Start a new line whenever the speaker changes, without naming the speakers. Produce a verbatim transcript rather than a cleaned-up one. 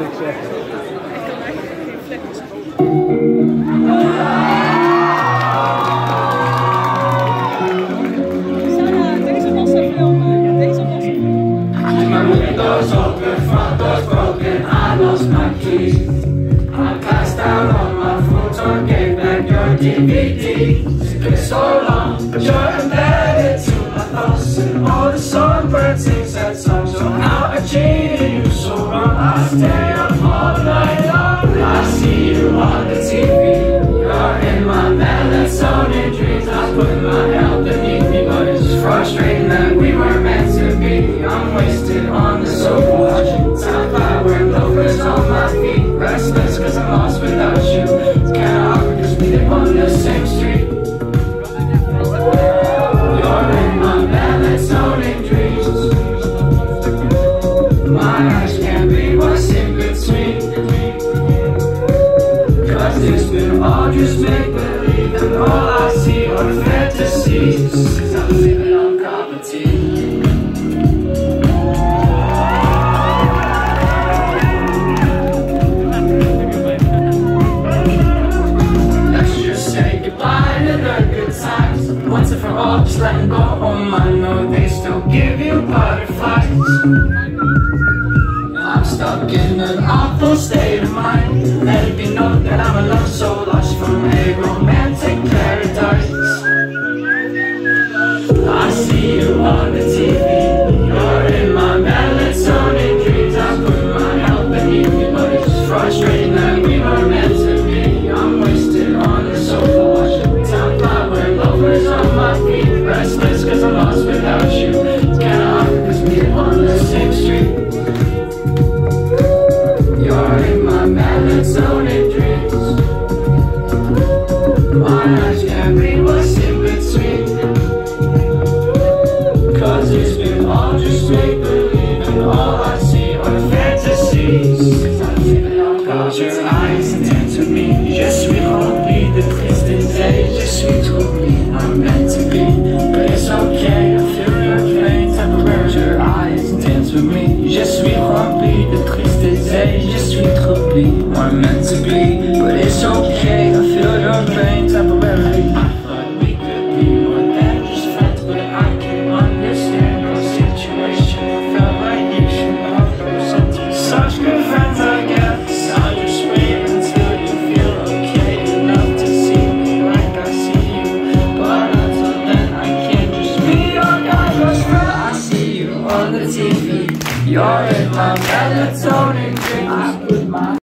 niks zeggen.
Ik kan eigenlijk geen vlekjes. Deze was er filmen. Ja, deze was er filmen.
My windows open, front doors broken, I lost my keys. I passed out on my futon, gave back your D V Ds. It's been so long, but you're embedded to my thoughts. And all the songbirds sing sad songs. So how I treated you so wrong, I stay up all night long. I see you on the T V, you're in my melatonin dreams. I put my health beneath me, but it's frustrating that we weren't meant to be. I'm wasted on the sofa, watching time fly, wearing loafers on my feet. Restless cause I'm lost without you. It's kinda awkward cause we live on the same street. You're in my melatonin dreams. My eyes can't read what's in between. Cause it's been all just make-believe, and all I see are fantasies. Cause I'm living on copper tea. Once and for all, just letting go. Oh my, no, they still give you butterflies. I'm stuck in an awful state of mind. Let it be known that I'm a love so lost from a romantic paradise. I see you on the T V, you're in my melatonin dreams. I put my health beneath me, but it's frustrating that we were meant to be. I'm wasted on the sofa, watching time fly, wearing loafers on my feet. Restless cause I'm lost without you. It's kinda awkward cause we live on the same street. You're in my melatonin dreams. My eyes can't read what's in between. Cause it's been all just make-believe, and all I see are fantasies. Cause I'm living on close your eyes and dance with me. Je suis rempli de tristesse, je suis troublé, I'm meant to be. But it's okay, I feel your pain temporarily. Close your eyes and dance with me. Je suis rempli de tristesse, je suis troublé, I'm meant to be. But it's okay, I feel your pain temporarily. I thought we could be more than just friends, but I can understand your situation. I felt like you should have those. Such good friends, I guess. I'll just wait until you feel okay enough to see me like I see you. But until then, I can't just be your guy, best friend. I see you on the T V, you're in my melatonin dreams. I put my